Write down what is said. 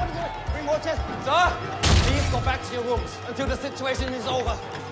Bring more chairs. Sir, please go back to your rooms until the situation is over.